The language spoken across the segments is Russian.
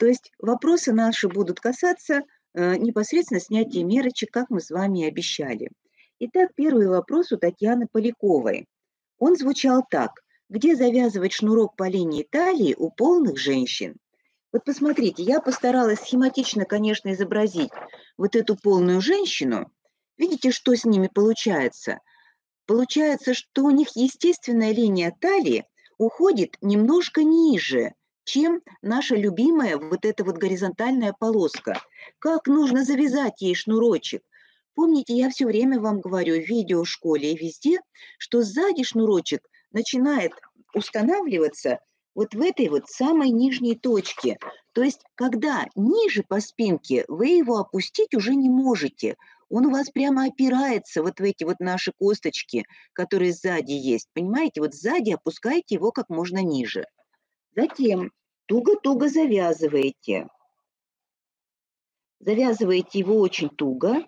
То есть вопросы наши будут касаться непосредственно снятия мерочек, как мы с вами и обещали. Итак, первый вопрос у Татьяны Поляковой. Он звучал так. Где завязывать шнурок по линии талии у полных женщин? Вот посмотрите, я постаралась схематично, конечно, изобразить вот эту полную женщину. Видите, что с ними получается? Получается, что у них естественная линия талии уходит немножко ниже, чем наша любимая вот эта вот горизонтальная полоска. Как нужно завязать ей шнурочек? Помните, я все время вам говорю в видео, в школе и везде, что сзади шнурочек начинает устанавливаться вот в этой вот самой нижней точке. То есть, когда ниже по спинке, вы его опустить уже не можете. Он у вас прямо опирается вот в эти вот наши косточки, которые сзади есть. Понимаете, вот сзади опускайте его как можно ниже. Затем туго-туго завязываете. Завязываете его очень туго.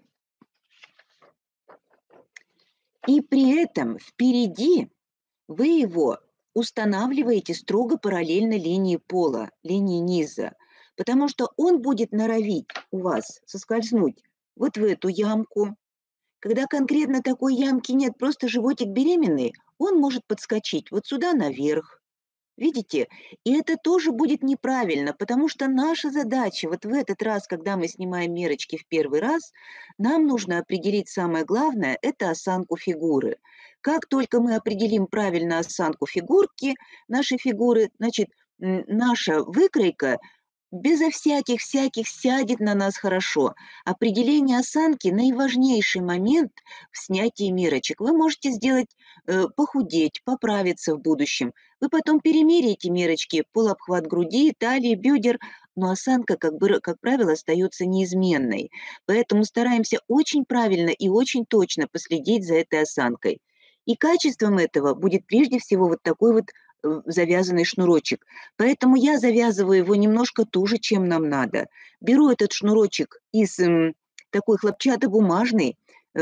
И при этом впереди вы его устанавливаете строго параллельно линии пола, линии низа, потому что он будет норовить у вас соскользнуть вот в эту ямку. Когда конкретно такой ямки нет, просто животик беременный, он может подскочить вот сюда наверх. Видите? И это тоже будет неправильно, потому что наша задача вот в этот раз, когда мы снимаем мерочки в первый раз, нам нужно определить самое главное – это осанку фигуры. Как только мы определим правильно осанку фигурки, нашей фигуры, значит, наша выкройка безо всяких сядет на нас хорошо. Определение осанки – наиважнейший момент в снятии мерочек. Вы можете сделать, похудеть, поправиться в будущем. Вы потом перемеряете мерочки, полуобхват груди, талии, бедер, но осанка, как правило, остается неизменной. Поэтому стараемся очень правильно и очень точно последить за этой осанкой. И качеством этого будет прежде всего вот такой вот завязанный шнурочек. Поэтому я завязываю его немножко туже, чем нам надо. Беру этот шнурочек из такой хлопчатобумажной,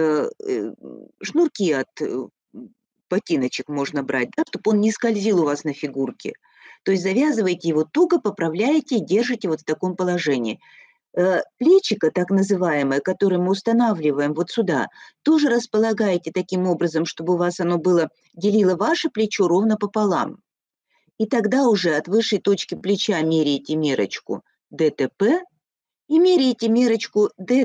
шнурки от ботиночек можно брать, да, чтобы он не скользил у вас на фигурке. То есть завязываете его туго, поправляете и держите вот в таком положении. Плечико, так называемое, которое мы устанавливаем вот сюда, тоже располагаете таким образом, чтобы у вас оно делило ваше плечо ровно пополам. И тогда уже от высшей точки плеча меряете мерочку ДТП и меряете мерочку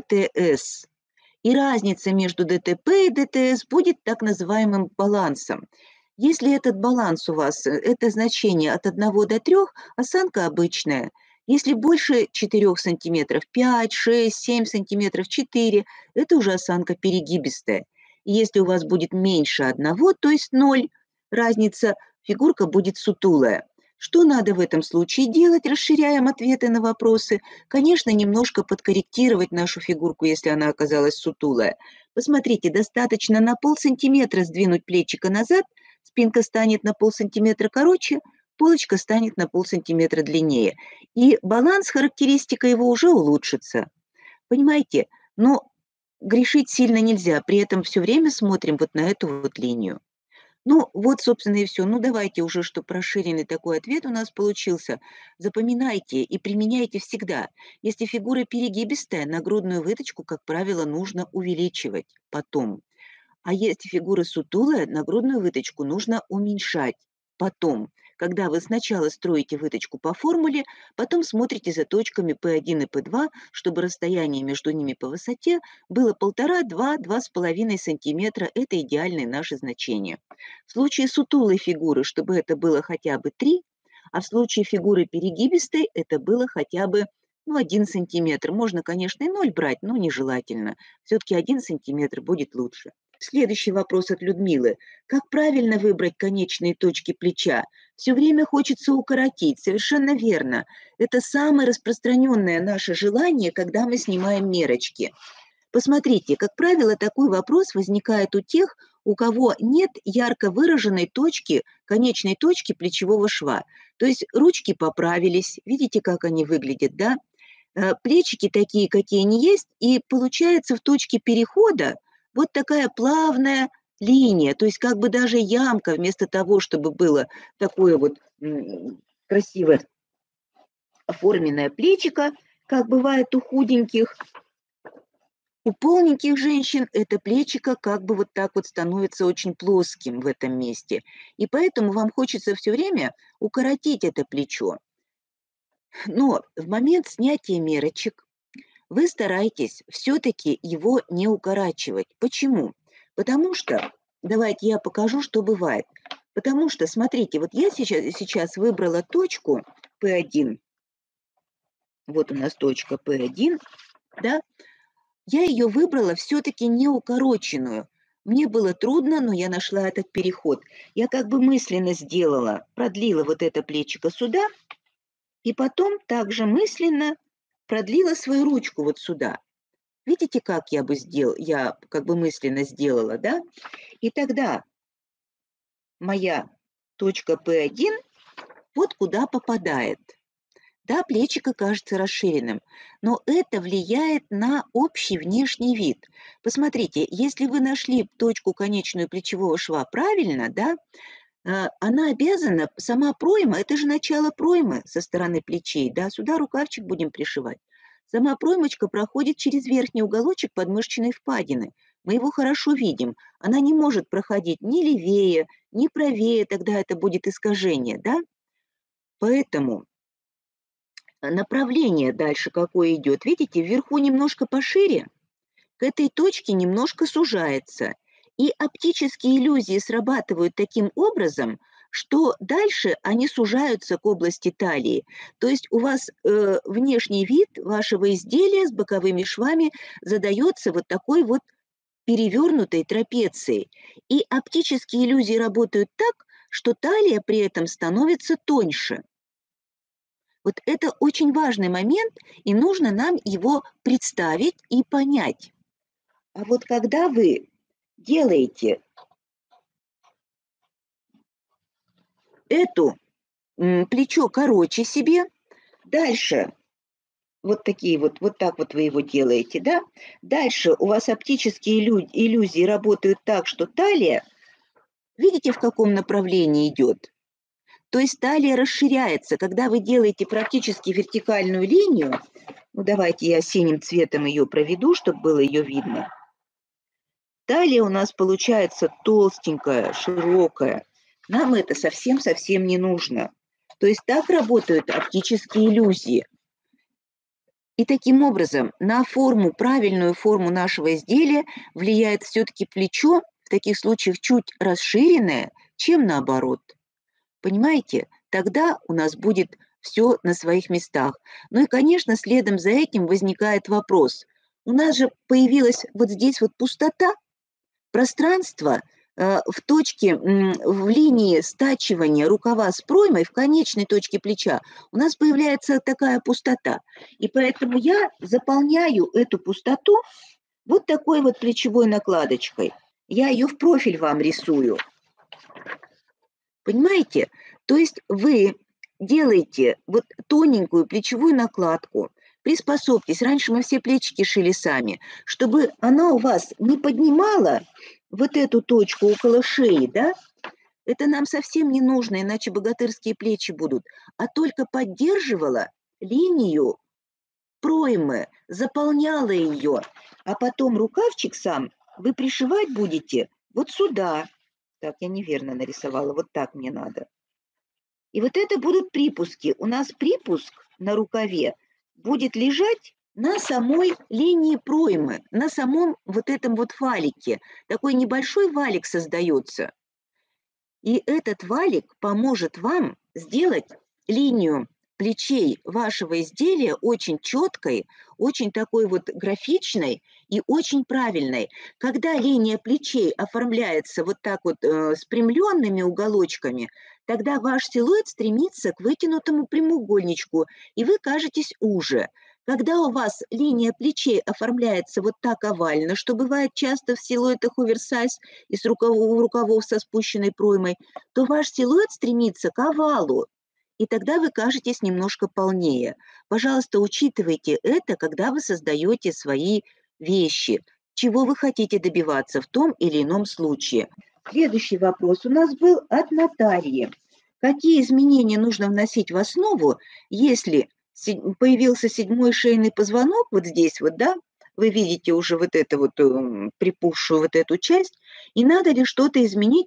ДТС. И разница между ДТП и ДТС будет так называемым балансом. Если этот баланс у вас, это значение от 1 до 3, осанка обычная. Если больше 4 сантиметров, 5, 6, 7 сантиметров, 4, это уже осанка перегибистая. И если у вас будет меньше 1, то есть 0, разница, фигурка будет сутулая. Что надо в этом случае делать? Расширяем ответы на вопросы. Конечно, немножко подкорректировать нашу фигурку, если она оказалась сутулая. Посмотрите, достаточно на полсантиметра сдвинуть плечико назад, спинка станет на полсантиметра короче, полочка станет на полсантиметра длиннее. И баланс, характеристика его уже улучшится. Понимаете? Но грешить сильно нельзя, при этом все время смотрим вот на эту вот линию. Ну, вот, собственно, и все. Ну, давайте уже, чтобы расширенный такой ответ у нас получился. Запоминайте и применяйте всегда. Если фигура перегибистая, нагрудную выточку, как правило, нужно увеличивать потом. А если фигура сутулая, нагрудную выточку нужно уменьшать потом. Когда вы сначала строите выточку по формуле, потом смотрите за точками P1 и P2, чтобы расстояние между ними по высоте было 1,5, 2, 2,5 сантиметра. Это идеальные наши значения. В случае сутулой фигуры, чтобы это было хотя бы 3, а в случае фигуры перегибистой это было хотя бы 1 сантиметр. Можно, конечно, и 0 брать, но нежелательно. Все-таки 1 сантиметр будет лучше. Следующий вопрос от Людмилы. Как правильно выбрать конечные точки плеча? Все время хочется укоротить. Совершенно верно. Это самое распространенное наше желание, когда мы снимаем мерочки. Посмотрите, как правило, такой вопрос возникает у тех, у кого нет ярко выраженной точки, конечной точки плечевого шва. То есть ручки поправились, видите, как они выглядят, да? Плечики такие, какие они есть, и получается в точке перехода вот такая плавная линия, то есть как бы даже ямка, вместо того, чтобы было такое вот красивое оформленное плечико, как бывает у худеньких. У полненьких женщин это плечико как бы вот так вот становится очень плоским в этом месте. И поэтому вам хочется все время укоротить это плечо. Но в момент снятия мерочек вы стараетесь все-таки его не укорачивать. Почему? Потому что, давайте я покажу, что бывает. Потому что, смотрите, вот я сейчас выбрала точку P1. Вот у нас точка P1, да? Я ее выбрала все-таки не укороченную. Мне было трудно, но я нашла этот переход. Я как бы мысленно сделала, продлила вот это плечико сюда, и потом также мысленно продлила свою ручку вот сюда. Видите, как я как бы мысленно сделала, да? И тогда моя точка P1 вот куда попадает. Да, плечико кажется расширенным, но это влияет на общий внешний вид. Посмотрите, если вы нашли точку конечную плечевого шва правильно, да, она обязана, сама пройма, это же начало проймы со стороны плечей, да, сюда рукавчик будем пришивать. Сама проймочка проходит через верхний уголочек подмышечной впадины. Мы его хорошо видим. Она не может проходить ни левее, ни правее, тогда это будет искажение, да. Поэтому направление дальше какое идет. Видите, вверху немножко пошире, к этой точке немножко сужается. И оптические иллюзии срабатывают таким образом, что дальше они сужаются к области талии. То есть у вас внешний вид вашего изделия с боковыми швами задается вот такой вот перевернутой трапецией. И оптические иллюзии работают так, что талия при этом становится тоньше. Вот это очень важный момент, и нужно нам его представить и понять. А вот когда вы делаете это плечо короче себе, дальше вот такие вот так вот вы его делаете, да? Дальше у вас оптические иллюзии работают так, что талия, видите, в каком направлении идет? То есть талия расширяется. Когда вы делаете практически вертикальную линию, ну давайте я синим цветом ее проведу, чтобы было ее видно. Талия у нас получается толстенькая, широкая. Нам это совсем-совсем не нужно. То есть так работают оптические иллюзии. И таким образом на форму, правильную форму нашего изделия влияет все-таки плечо, в таких случаях чуть расширенное, чем наоборот. Понимаете? Тогда у нас будет все на своих местах. Ну и, конечно, следом за этим возникает вопрос. У нас же появилась вот здесь вот пустота, пространство в точке, в линии стачивания рукава с проймой в конечной точке плеча у нас появляется такая пустота. И поэтому я заполняю эту пустоту вот такой вот плечевой накладочкой. Я ее в профиль вам рисую. Понимаете? То есть вы делаете вот тоненькую плечевую накладку, приспособьтесь, раньше мы все плечики шили сами, чтобы она у вас не поднимала вот эту точку около шеи, да? Это нам совсем не нужно, иначе богатырские плечи будут, а только поддерживала линию проймы, заполняла ее, а потом рукавчик сам вы пришивать будете вот сюда. Так, я неверно нарисовала, вот так мне надо. И вот это будут припуски. У нас припуск на рукаве будет лежать на самой линии проймы, на самом вот этом вот валике. Такой небольшой валик создается. И этот валик поможет вам сделать линию плечей вашего изделия очень четкой, очень такой вот графичной и очень правильной. Когда линия плечей оформляется вот так вот спрямленными уголочками, тогда ваш силуэт стремится к вытянутому прямоугольничку, и вы кажетесь уже. Когда у вас линия плечей оформляется вот так овально, что бывает часто в силуэтах оверсайз и с рукавов со спущенной проймой, то ваш силуэт стремится к овалу, и тогда вы кажетесь немножко полнее. Пожалуйста, учитывайте это, когда вы создаете свои вещи. Чего вы хотите добиваться в том или ином случае. Следующий вопрос у нас был от Натальи. Какие изменения нужно вносить в основу, если появился седьмой шейный позвонок вот здесь вот, да, вы видите уже вот эту вот припухшую вот эту часть, и надо ли что-то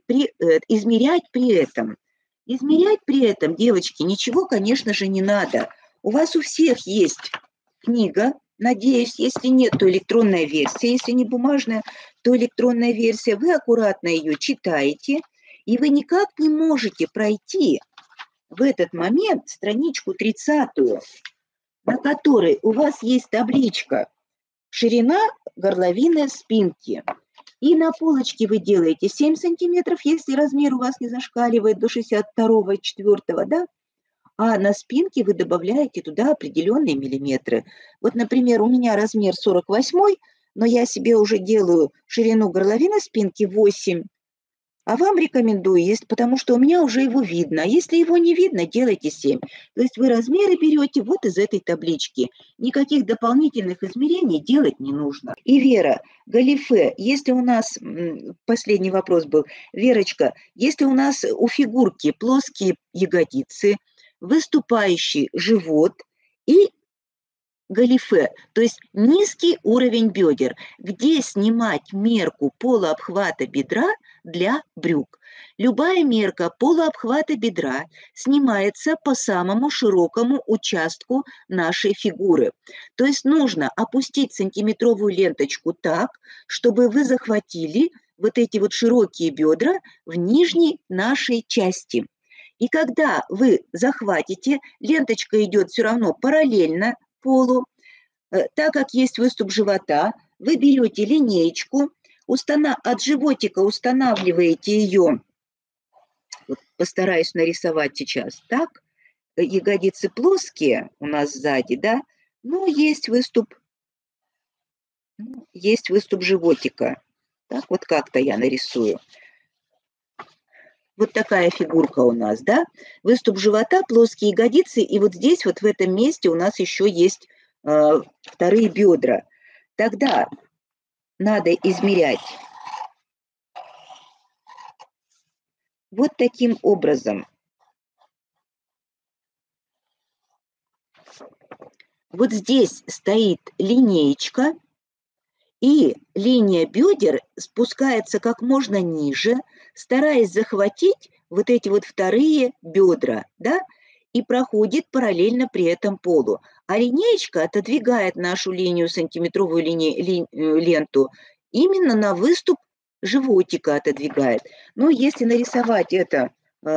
измерять при этом. Измерять при этом, девочки, ничего, конечно же, не надо. У вас у всех есть книга, надеюсь, если нет, то электронная версия, если не бумажная, то электронная версия. Вы аккуратно ее читаете, и вы никак не можете пройти в этот момент страничку 30-ю, на которой у вас есть табличка «Ширина горловины спинки». И на полочке вы делаете 7 сантиметров, если размер у вас не зашкаливает до 62-го, 4-го, да? А на спинке вы добавляете туда определенные миллиметры. Вот, например, у меня размер 48, но я себе уже делаю ширину горловины спинки 8, а вам рекомендую, потому что у меня уже его видно. А если его не видно, делайте 7. То есть вы размеры берете вот из этой таблички. Никаких дополнительных измерений делать не нужно. И Вера, галифе, если у нас, последний вопрос был, Верочка, если у нас у фигурки плоские ягодицы, выступающий живот и галифе, то есть низкий уровень бедер, где снимать мерку полуобхвата бедра для брюк. Любая мерка полуобхвата бедра снимается по самому широкому участку нашей фигуры. То есть нужно опустить сантиметровую ленточку так, чтобы вы захватили вот эти вот широкие бедра в нижней нашей части. И когда вы захватите, ленточка идет все равно параллельно полу. Так как есть выступ живота, вы берете линеечку, от животика устанавливаете ее, вот постараюсь нарисовать сейчас так, ягодицы плоские у нас сзади, да, но есть выступ животика. Так, вот как-то я нарисую. Вот такая фигурка у нас, да, выступ живота, плоские ягодицы, и вот здесь вот в этом месте у нас еще есть вторые бедра. Тогда надо измерять вот таким образом. Вот здесь стоит линеечка, и линия бедер спускается как можно ниже, стараясь захватить вот эти вот вторые бедра, да, и проходит параллельно при этом полу. А линеечка отодвигает нашу сантиметровую ленту именно на выступ животика отодвигает. Но если нарисовать это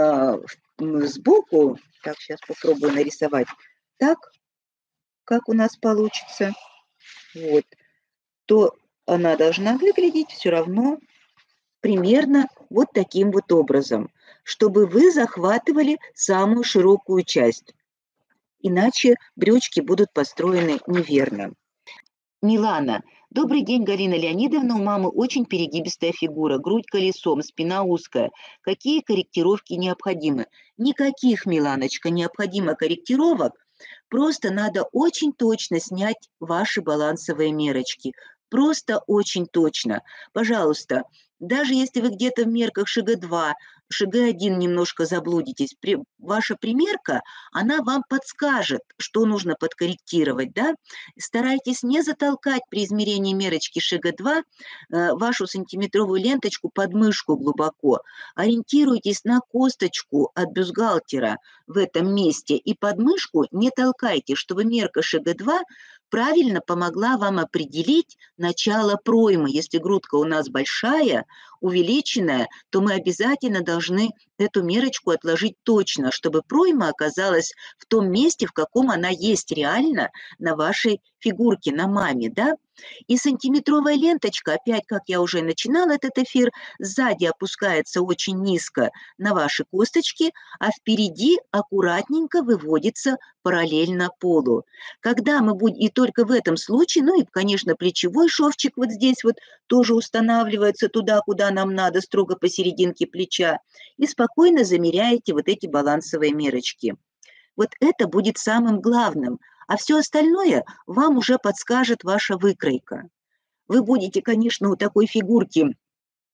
сбоку, так, сейчас попробую нарисовать так, как у нас получится, вот, то она должна выглядеть все равно примерно вот таким вот образом, чтобы вы захватывали самую широкую часть. Иначе брючки будут построены неверно. Милана. Добрый день, Галина Леонидовна. У мамы очень перегибистая фигура, грудь колесом, спина узкая. Какие корректировки необходимы? Никаких, Миланочка, необходимо корректировок. Просто надо очень точно снять ваши балансовые мерочки. Просто очень точно. Пожалуйста, даже если вы где-то в мерках ШГ-2, ШГ-1 немножко заблудитесь, ваша примерка, она вам подскажет, что нужно подкорректировать, да? Старайтесь не затолкать при измерении мерочки ШГ-2 вашу сантиметровую ленточку под мышку глубоко. Ориентируйтесь на косточку от бюстгальтера в этом месте и под мышку не толкайте, чтобы мерка ШГ-2 правильно помогла вам определить начало проймы. Если грудка у нас большая, увеличенная, то мы обязательно должны эту мерочку отложить точно, чтобы пройма оказалась в том месте, в каком она есть реально на вашей фигурке, на маме, да? И сантиметровая ленточка, опять, как я уже начинала этот эфир, сзади опускается очень низко на ваши косточки, а впереди аккуратненько выводится параллельно полу. Когда мы будем, и только в этом случае, ну и, конечно, плечевой шовчик вот здесь вот тоже устанавливается туда, куда нам надо, строго посерединке плеча, и спокойно замеряете вот эти балансовые мерочки. Вот это будет самым главным, а все остальное вам уже подскажет ваша выкройка. Вы будете, конечно, у такой фигурки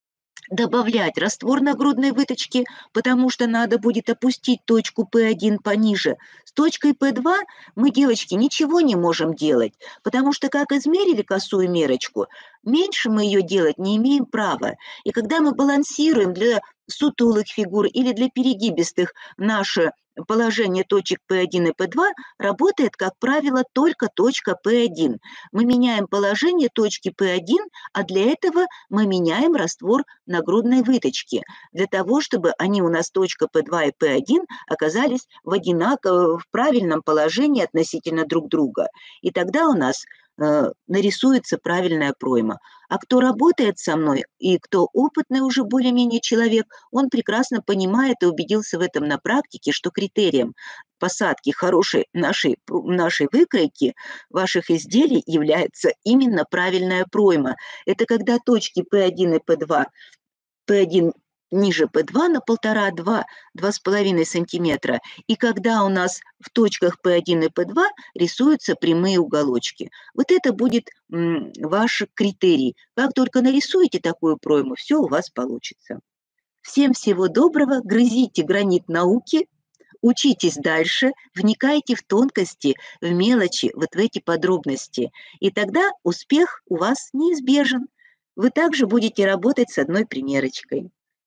добавлять раствор на грудной выточке, потому что надо будет опустить точку P1 пониже. С точкой P2 мы, девочки, ничего не можем делать, потому что как измерили косую мерочку, меньше мы ее делать не имеем права. И когда мы балансируем для сутулых фигур или для перегибистых наше положение точек P1 и P2 работает, как правило, только точка P1. Мы меняем положение точки P1, а для этого мы меняем раствор на грудной выточке, для того, чтобы они у нас точка P2 и P1 оказались в правильном положении относительно друг друга. И тогда у нас нарисуется правильная пройма. А кто работает со мной и кто опытный уже более-менее человек, он прекрасно понимает и убедился в этом на практике, что критерием посадки хорошей нашей выкройки ваших изделий является именно правильная пройма. Это когда точки P1 и P2, P1 ниже P2 на 1,5-2,5 сантиметра, и когда у нас в точках P1 и P2 рисуются прямые уголочки. Вот это будет ваш критерий. Как только нарисуете такую пройму, все у вас получится. Всем всего доброго, грызите гранит науки, учитесь дальше, вникайте в тонкости, в мелочи, вот в эти подробности. И тогда успех у вас неизбежен. Вы также будете работать с одной примерочкой.